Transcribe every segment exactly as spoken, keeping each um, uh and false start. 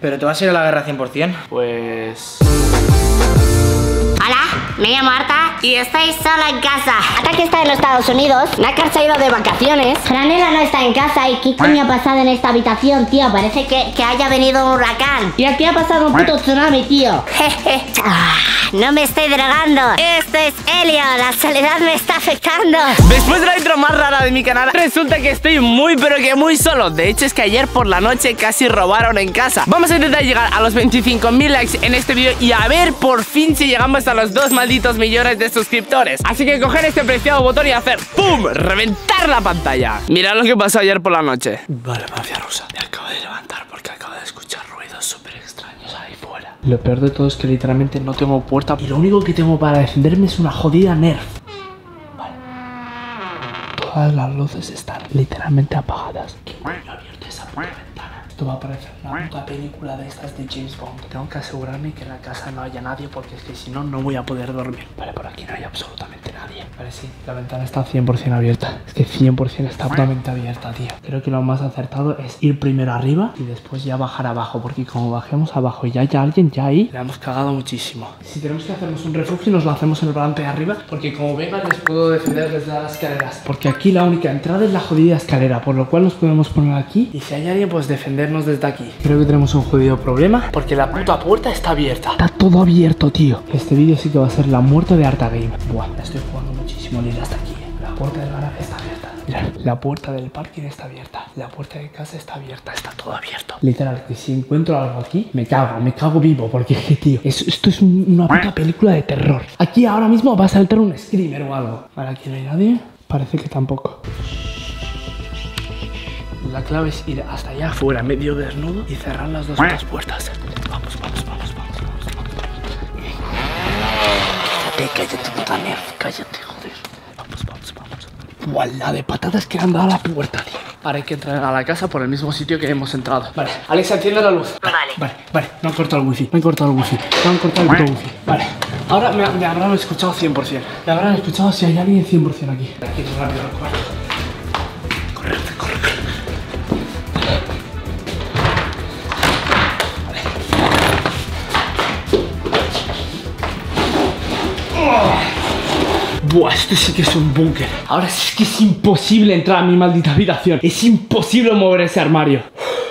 ¿Pero te vas a ir a la guerra cien por cien? Pues... Hola, me llamo Arta y estoy sola en casa. Arta que está en los Estados Unidos, Nácar se ha ido de vacaciones. Granela no está en casa. ¿Y qué coño ha pasado en esta habitación, tío? Parece que, que haya venido un huracán. Y aquí ha pasado un puto tsunami, tío. Jeje. Ah, no me estoy drogando. Esto es helio, la soledad me está afectando. Después de la intro más rara de mi canal, resulta que estoy muy pero que muy solo. De hecho es que ayer por la noche casi robaron en casa. Vamos a intentar llegar a los veinticinco mil likes en este vídeo y a ver por fin si llegamos a los dos malditos millones de suscriptores. Así que coger este preciado botón y hacer ¡pum! Reventar la pantalla. Mirad lo que pasó ayer por la noche. Vale, mafia rusa, me acabo de levantar porque acabo de escuchar ruidos súper extraños ahí fuera. Lo peor de todo es que literalmente no tengo puerta y lo único que tengo para defenderme es una jodida Nerf. Vale. Todas las luces están literalmente apagadas. ¿Qué coño ha abierto esa puta ventana? Esto va a parecer una puta película de estas de James Bond. Tengo que asegurarme que en la casa no haya nadie porque es que si no, no voy a poder dormir. Vale, por aquí no hay absolutamente nadie. Vale, sí, la ventana está cien por cien abierta. Es que cien por cien está totalmente abierta, tío. Creo que lo más acertado es ir primero arriba y después ya bajar abajo, porque como bajemos abajo y ya haya alguien ya ahí, le hemos cagado muchísimo. Si tenemos que hacernos un refugio, nos lo hacemos en el volante de arriba, porque como venga les puedo defender desde las escaleras. Porque aquí la única entrada es la jodida escalera, por lo cual nos podemos poner aquí y si hay alguien, pues defendernos desde aquí. Creo que tenemos un jodido problema, porque la puta puerta está abierta. Está todo abierto, tío. Este vídeo sí que va a ser la muerte de Arta Game. Buah, la estoy jugando muchísimo Lila hasta aquí. La puerta del garaje está abierta. Mirad, la puerta del parking está abierta. La puerta de casa está abierta. Está todo abierto. Literal, que si encuentro algo aquí, me cago, me cago vivo. Porque, tío, es, esto es un, una puta película de terror. Aquí ahora mismo va a saltar un screamer o algo. Vale, aquí no hay nadie. Parece que tampoco. La clave es ir hasta allá afuera, medio desnudo, y cerrar las dos otras puertas. Vamos, vamos, vamos, vamos, vamos, vamos. Cállate, cállate, puta Nerf, cállate, joder. Vamos, vamos, vamos. Buah, la de patatas que han dado a la puerta, tío. Ahora hay que entrar a la casa por el mismo sitio que hemos entrado. Vale, Alex, enciende la luz. Vale. Vale, vale, no han cortado el wifi, no han cortado el wifi, no han cortado el puto wifi. Vale, ahora me, me habrán escuchado cien por cien. Me habrán escuchado si hay alguien cien por cien aquí. Aquí, rápido, corre. Corre, corre, corre. Buah, este sí que es un búnker. Ahora sí que es imposible entrar a mi maldita habitación. Es imposible mover ese armario.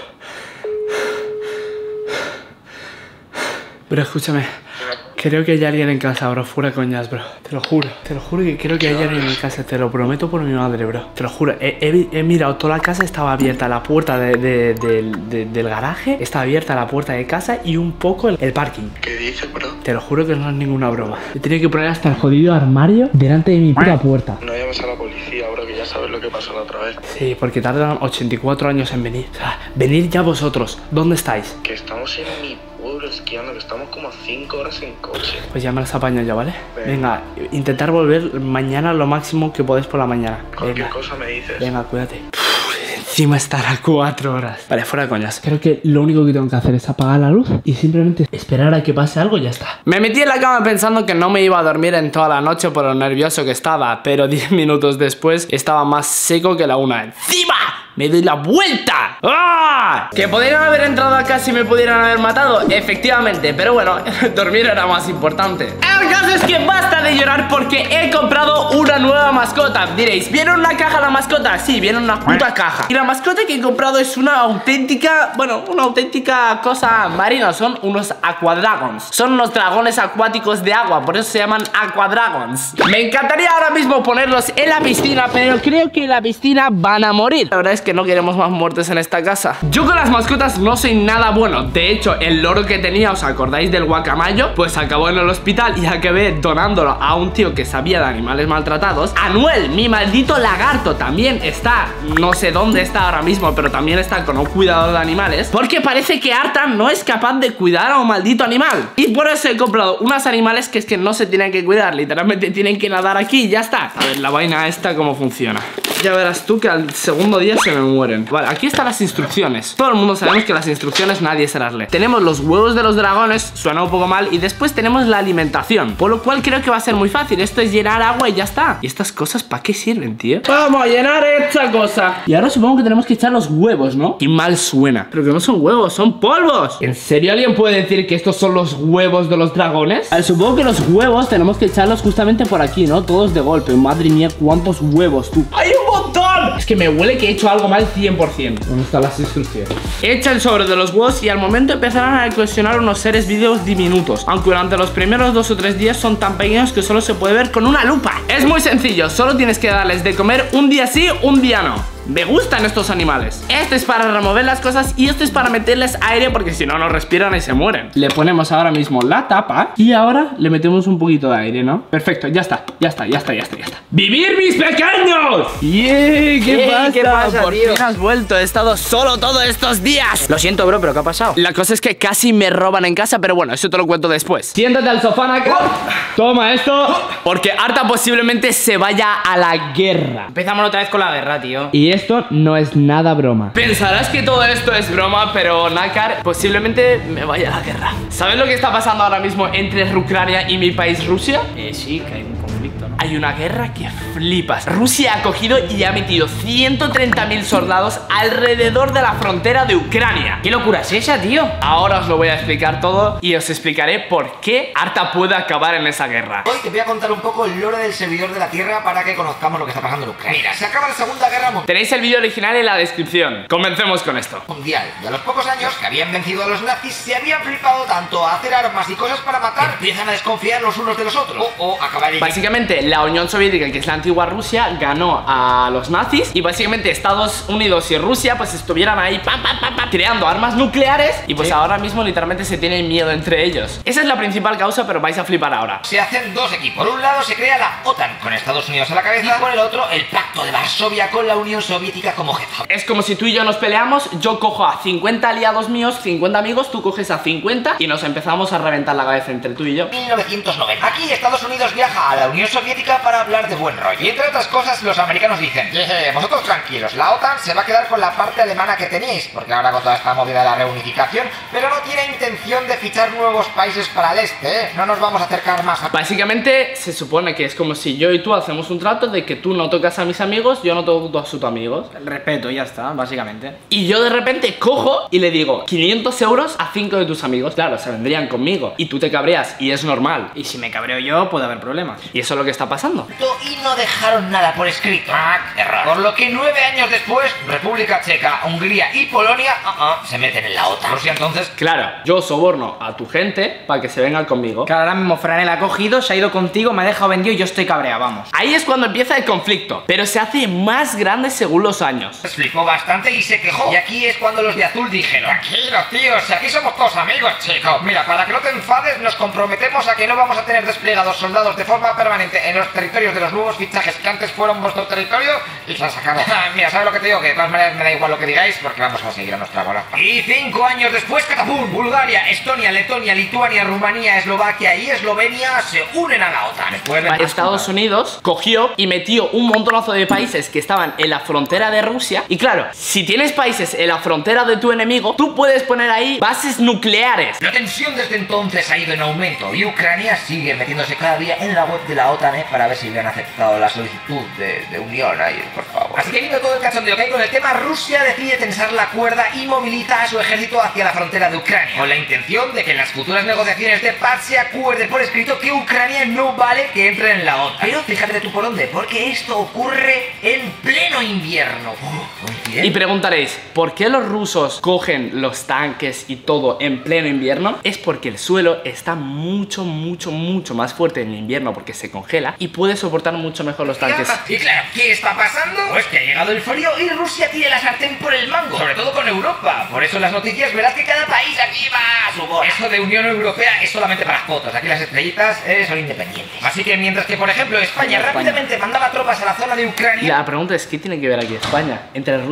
Pero escúchame, creo que hay alguien en casa, bro. Fuera coñas, bro. Te lo juro, te lo juro que creo que hay alguien en casa. Te lo prometo por mi madre, bro. Te lo juro, he, he, he mirado, toda la casa estaba abierta. La puerta de, de, de, de, del garaje está abierta, la puerta de casa y un poco el, el parking. ¿Qué dices, bro? Te lo juro que no es ninguna broma. He tenido que poner hasta el jodido armario delante de mi puta puerta. No llames a la policía, bro, que ya sabes lo que pasó la otra vez. Sí, porque tardan ochenta y cuatro años en venir. O sea, venid ya vosotros. ¿Dónde estáis? Que estamos en mi pueblo esquiando, que estamos como a cinco horas en coche. Pues ya me las apaño ya, ¿vale? Venga, intentar volver mañana lo máximo que podéis por la mañana. Cualquier Venga. cosa me dices. Venga, cuídate. Encima estar a cuatro horas. Vale, fuera de coñas. Creo que lo único que tengo que hacer es apagar la luz y simplemente esperar a que pase algo y ya está. Me metí en la cama pensando que no me iba a dormir en toda la noche por lo nervioso que estaba, pero diez minutos después estaba más seco que la una. ¡Encima! ¡Me doy la vuelta! ¡Ah! ¿Que podrían haber entrado acá si me pudieran haber matado? Efectivamente, pero bueno, dormir era más importante. El caso es que basta de llorar porque he comprado una nueva mascota. Diréis, ¿viene una caja la mascota? Sí, viene una puta caja. Y la mascota que he comprado es una auténtica, bueno, una auténtica cosa marina. Son unos aquadragons. Son unos dragones acuáticos de agua, por eso se llaman aquadragons. Me encantaría ahora mismo ponerlos en la piscina, pero creo que en la piscina van a morir. La verdad es que no queremos más muertes en esta casa. Yo con las mascotas no soy nada bueno. De hecho, el loro que tenía, ¿os acordáis del guacamayo? Pues acabó en el hospital y acabé donándolo a un tío que sabía de animales maltratados. Anuel, mi maldito lagarto, también está, no sé dónde está ahora mismo, pero también está con un cuidador de animales, porque parece que Arta no es capaz de cuidar a un maldito animal. Y por eso he comprado unos animales que es que no se tienen que cuidar. Literalmente tienen que nadar aquí y ya está. A ver, la vaina esta cómo funciona. Ya verás tú que al segundo día se me mueren. Vale, aquí están las instrucciones. Todo el mundo sabemos que las instrucciones nadie se las lee. Tenemos los huevos de los dragones, suena un poco mal. Y después tenemos la alimentación, por lo cual creo que va a ser muy fácil. Esto es llenar agua y ya está. ¿Y estas cosas para qué sirven, tío? Vamos a llenar esta cosa. Y ahora supongo que tenemos que echar los huevos, ¿no? Qué mal suena. Pero que no son huevos, son polvos. ¿En serio alguien puede decir que estos son los huevos de los dragones? A ver, supongo que los huevos tenemos que echarlos justamente por aquí, ¿no? Todos de golpe. Madre mía, cuántos huevos, tú. ¡Hay un montón! Es que me huele que he hecho algo mal cien por cien. ¿Dónde están las instrucciones? Echa el sobre de los huevos y al momento empezarán a eclosionar unos seres vivos diminutos, aunque durante los primeros dos o tres días son tan pequeños que solo se puede ver con una lupa. Es muy sencillo, solo tienes que darles de comer un día sí, un día no. Me gustan estos animales. Este es para remover las cosas y este es para meterles aire, porque si no, no respiran y se mueren. Le ponemos ahora mismo la tapa y ahora le metemos un poquito de aire, ¿no? Perfecto, ya está, ya está, ya está, ya está, ya está. ¡Vivir, mis pequeños! ¡Yeah! ¿Qué Ey, pasa? ¿qué pasa, Por tío? fin has vuelto, he estado solo todos estos días. Lo siento, bro, pero ¿qué ha pasado? La cosa es que casi me roban en casa, pero bueno, eso te lo cuento después. Siéntate al sofá, Naka. Toma esto. Porque Arta posiblemente se vaya a la guerra. Empezamos otra vez con la guerra, tío. Y esto no es nada broma. Pensarás que todo esto es broma, pero Nakar posiblemente me vaya a la guerra. ¿Sabes lo que está pasando ahora mismo entre Ucrania y mi país, Rusia? Eh, sí, que hay un conflicto, ¿no? Hay una guerra que flipas. Rusia ha cogido y ha metido ciento treinta mil soldados alrededor de la frontera de Ucrania. ¿Qué locura es esa, tío? Ahora os lo voy a explicar todo y os explicaré por qué Arta puede acabar en esa guerra. Hoy te voy a contar un poco el lore del servidor de la Tierra para que conozcamos lo que está pasando en Ucrania. Mira, se acaba la Segunda Guerra Mundial. Tenéis el vídeo original en la descripción. Comencemos con esto. Mundial. Y a los pocos años que habían vencido a los nazis, se habían flipado tanto a hacer armas y cosas para matar, empiezan a desconfiar los unos de los otros. O, o acabar en... Básicamente, la Unión Soviética, que es la antigua Rusia, ganó a los nazis. Y básicamente Estados Unidos y Rusia pues estuvieran ahí pam, pam, pam, pam, creando armas nucleares. Y pues sí, ahora mismo literalmente se tienen miedo entre ellos. Esa es la principal causa, pero vais a flipar ahora. Se hacen dos equipos. Por un lado se crea la OTAN con Estados Unidos a la cabeza, y por el otro el Pacto de Varsovia con la Unión Soviética como jefa. Es como si tú y yo nos peleamos, yo cojo a cincuenta aliados míos, cincuenta amigos, tú coges a cincuenta y nos empezamos a reventar la cabeza entre tú y yo. mil novecientos noventa. Aquí Estados Unidos viaja a la Unión Soviética para hablar de buen rollo. Y entre otras cosas los americanos dicen: "Jeje, vosotros tranquilos, la OTAN se va a quedar con la parte alemana que tenéis, porque ahora con toda esta movida de la reunificación, pero no tiene intención de fichar nuevos países para el este, ¿eh? No nos vamos a acercar más a..." Básicamente se supone que es como si yo y tú hacemos un trato de que tú no tocas a mis amigos, yo no toco a sus amigos. El respeto, ya está, básicamente. Y yo de repente cojo y le digo quinientos euros a cinco de tus amigos. Claro, se vendrían conmigo. Y tú te cabreas y es normal. Y si me cabreo yo, puede haber problemas. Y eso es lo que está pasando. Y no dejaron nada por escrito. Ah, error. Por lo que nueve años después, República Checa, Hungría y Polonia uh -uh, se meten en la OTAN. Rusia entonces... Claro, yo soborno a tu gente para que se vengan conmigo. Claro, ahora mismo Franel ha cogido, se ha ido contigo, me ha dejado vendido y yo estoy cabreado, vamos. Ahí es cuando empieza el conflicto, pero se hace más grande según los años. Se flipó bastante y se quejó. Y aquí es cuando los de azul dijeron: "Tranquilos, tíos, si aquí somos todos amigos, chicos. Mira, para que no te enfades, nos comprometemos a que no vamos a tener desplegados soldados de forma permanente en los territorios de los nuevos fichajes que antes fueron vuestro territorio", y se han sacado. Mira, ¿sabes lo que te digo? Que de todas maneras me da igual lo que digáis, porque vamos a seguir a nuestra bola. Y cinco años después, catapum, Bulgaria, Estonia, Letonia, Lituania, Rumanía, Eslovaquia y Eslovenia se unen a la OTAN. Estados Unidos cogió y metió un montonazo de países que estaban en la frontera de Rusia. Y claro, si tienes países en la frontera de tu enemigo, tú puedes poner ahí bases nucleares. La tensión desde entonces ha ido en aumento y Ucrania sigue metiéndose cada día en la web de la OTAN, ¿eh? Para ver si le han aceptado la solicitud de, de unión ahí, por favor. Así que viendo todo el cachondeo que hay con el tema, Rusia decide tensar la cuerda y moviliza a su ejército hacia la frontera de Ucrania, con la intención de que en las futuras negociaciones de paz se acuerde por escrito que Ucrania no vale que entre en la OTAN. Pero fíjate tú por dónde, porque esto ocurre en pleno invierno. Oh, y preguntaréis, ¿por qué los rusos cogen los tanques y todo en pleno invierno? Es porque el suelo está mucho, mucho, mucho más fuerte en invierno porque se congela y puede soportar mucho mejor los tanques. Y claro, ¿qué está pasando? Pues que ha llegado el frío y Rusia tiene la sartén por el mango, sobre todo con Europa. Por eso en las noticias verás que cada país aquí va a su bola. Eso de Unión Europea es solamente para las fotos, aquí las estrellitas eh, son independientes. Así que mientras que, por ejemplo, España, España rápidamente mandaba tropas a la zona de Ucrania... La pregunta es, ¿qué tiene que ver aquí España? Entre Rusia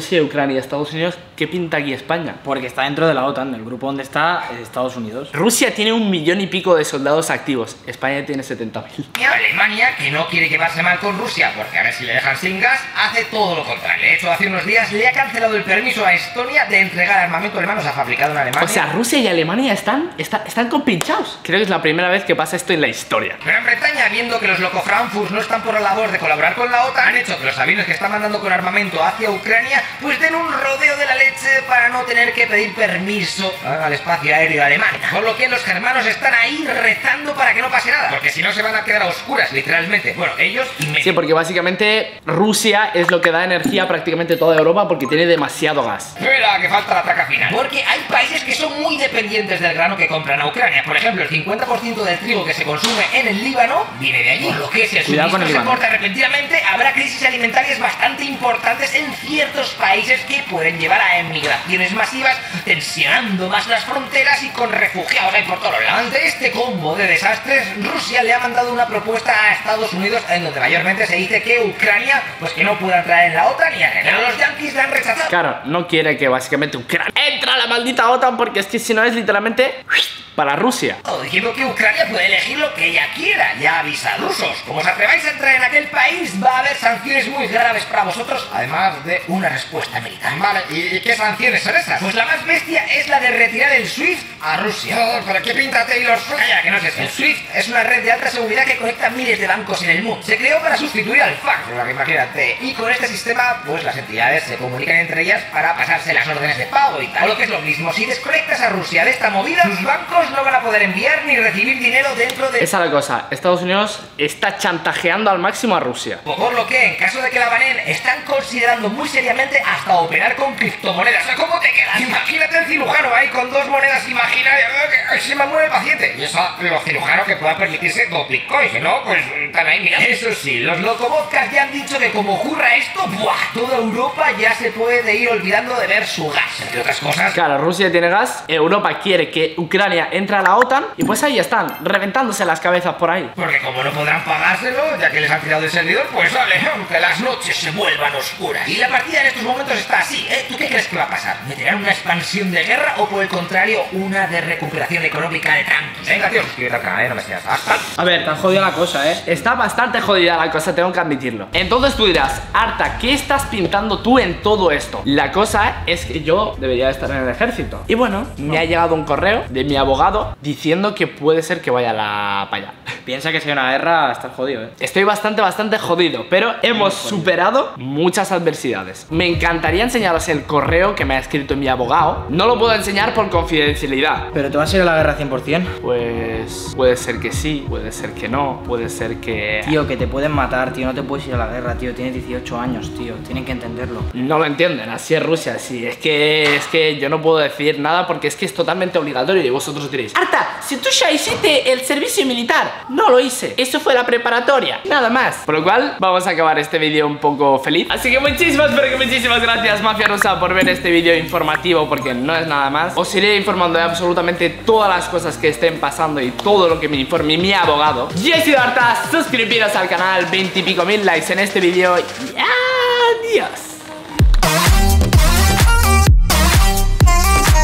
Rusia, Ucrania, Estados Unidos, ¿qué pinta aquí España? Porque está dentro de la OTAN, el grupo donde está es Estados Unidos. Rusia tiene un millón y pico de soldados activos, España tiene setenta mil. Y Alemania, que no quiere llevarse mal con Rusia, porque a ver si le dejan sin gas, hace todo lo contrario. De hecho, hace unos días le ha cancelado el permiso a Estonia de entregar armamento alemán, o sea, fabricado en Alemania. O sea, Rusia y Alemania están, están, están compinchados. Creo que es la primera vez que pasa esto en la historia. Gran Bretaña, viendo que los loco Frankfurt no están por la labor de colaborar con la OTAN, han hecho que los aviones que están mandando con armamento hacia Ucrania pues den un rodeo de la leche para no tener que pedir permiso al espacio aéreo alemán. Por lo que los germanos están ahí rezando para que no pase nada, porque si no se van a quedar a oscuras, literalmente. Bueno, ellos y medio. Sí, porque básicamente Rusia es lo que da energía a prácticamente toda Europa porque tiene demasiado gas. Mira, que falta la traca final. Porque hay países que son muy dependientes del grano que compran a Ucrania. Por ejemplo, el cincuenta por ciento del trigo que se consume en el Líbano viene de allí. Por lo que si el Cuidado con el suministro se Líbano. corta repentinamente, habrá crisis alimentarias bastante importantes en ciertos países que pueden llevar a emigraciones masivas, tensionando más las fronteras y con refugiados ahí por todos lados. Ante este combo de desastres, Rusia le ha mandado una propuesta a Estados Unidos en donde mayormente se dice que Ucrania, pues que no pueda entrar en la OTAN y a pero los yanquis la han rechazado. Claro, no quiere que básicamente Ucrania entre a la maldita OTAN porque es que si no es literalmente para Rusia. Diciendo que Ucrania puede elegir lo que ella quiera. Ya avisa a rusos. Como os atreváis a entrar en aquel país, va a haber sanciones muy graves para vosotros, además de una respuesta militar. Vale, ¿y qué sanciones son esas? Pues la más bestia es la de retirar el SWIFT a Rusia. Oh, ¿pero qué pinta Taylor Swift? Calla, que no sé. El SWIFT es una red de alta seguridad que conecta miles de bancos en el mundo. Se creó para sustituir al fax, lo que imagínate. Y con este sistema, pues las entidades se comunican entre ellas para pasarse las órdenes de pago y tal. O lo que es lo mismo, si desconectas a Rusia de esta movida, sus bancos no van a poder enviar ni recibir dinero dentro de... Esa es la cosa, Estados Unidos está chantajeando al máximo a Rusia. Por lo que, en caso de que la baneen, están considerando muy seriamente hasta operar con criptomonedas. O sea, ¿cómo te quedas? Imagínate el cirujano ahí con dos monedas imaginarias, que se me muere el paciente. Y eso, los cirujanos que puedan permitirse dos bitcoins, si no, pues están ahí mirando. Eso sí, los locovodcas ya han dicho que como ocurra esto, ¡buah! Toda Europa ya se puede ir olvidando de ver su gas, entre otras cosas. Claro, Rusia tiene gas, Europa quiere que Ucrania entre a la OTAN y pues ahí están, reventándose las cabezas por ahí. Porque como no podrán pagárselo, ya que les han tirado el servidor, pues vale, aunque las noches se vuelvan oscuras. Y la partida en estos momentos está así, ¿eh? ¿Tú qué crees que va a pasar? ¿Meterán una expansión de guerra o por el contrario, una de recuperación económica de tanques? Venga, tío, suscríbete al canal, ¿eh? No me seas hasta. A ver, tan jodida la cosa, ¿eh? Está bastante jodida la cosa, tengo que admitirlo. Entonces tú dirás, Arta, ¿qué estás pintando tú en todo esto? La cosa es que yo debería estar en el ejército. Y bueno, me ha llegado un correo de mi abogado diciendo que puede ser que vaya a la para allá. Piensa que si hay una guerra, estás jodido, ¿eh? Estoy bastante, bastante jodido, pero hemos superado muchas adversidades. Me encantaría enseñaros el correo que me ha escrito mi abogado. No lo puedo enseñar por confidencialidad. ¿Pero te vas a ir a la guerra cien por cien? Pues puede ser que sí, puede ser que no, puede ser que... Tío, que te pueden matar, tío, no te puedes ir a la guerra, tío. Tienes dieciocho años, tío, tienen que entenderlo. No lo entienden, así es Rusia, sí. Es que, es que yo no puedo decir nada porque es que es totalmente obligatorio y vosotros diréis, Arta, si tú ya hiciste el servicio militar. No lo hice, eso fue la preparatoria, nada más. Por lo cual, vamos a acabar este vídeo un poco feliz. Así que muchísimas, pero que muchísimas gracias, Mafia Rusa, por ver este vídeo informativo, porque no es nada más. Os iré informando de absolutamente todas las cosas que estén pasando y todo lo que me informe mi abogado. Yo he sido Arta, suscribiros al canal, veinte y pico mil likes en este vídeo y adiós.